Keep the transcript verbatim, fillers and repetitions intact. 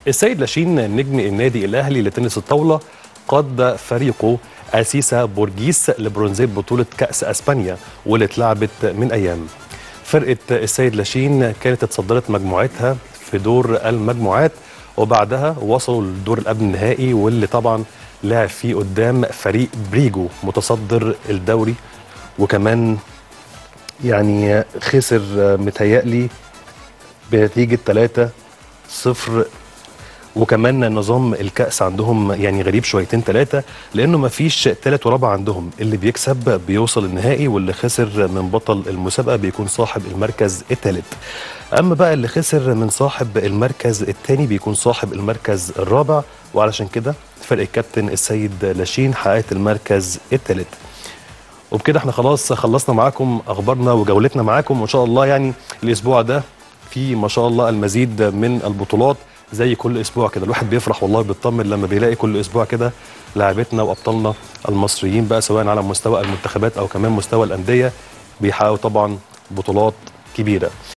السيد لاشين نجم النادي الأهلي لتنس الطاولة قاد فريقه أسيسا بورجيس لبرونزية بطولة كأس أسبانيا واللي اتلعبت من أيام. فرقة السيد لاشين كانت اتصدرت مجموعتها في دور المجموعات، وبعدها وصلوا للدور القبل النهائي واللي طبعا لعب فيه قدام فريق بريجو متصدر الدوري، وكمان يعني خسر متهيألي بنتيجة ثلاثة صفر. وكمان نظام الكأس عندهم يعني غريب شويتين ثلاثة، لأنه ما فيش تالت ورابع عندهم، اللي بيكسب بيوصل النهائي واللي خسر من بطل المسابقة بيكون صاحب المركز الثالث. أما بقى اللي خسر من صاحب المركز الثاني بيكون صاحب المركز الرابع، وعلشان كده فرق الكابتن السيد لاشين حققت المركز الثالث. وبكده احنا خلاص خلصنا معاكم اخبارنا وجولتنا معاكم، وان شاء الله يعني الاسبوع ده في ما شاء الله المزيد من البطولات زي كل اسبوع كده. الواحد بيفرح والله بيطمن لما بيلاقي كل اسبوع كده لاعبتنا وابطالنا المصريين بقى سواء على مستوى المنتخبات او كمان مستوى الانديه بيحققوا طبعا بطولات كبيره.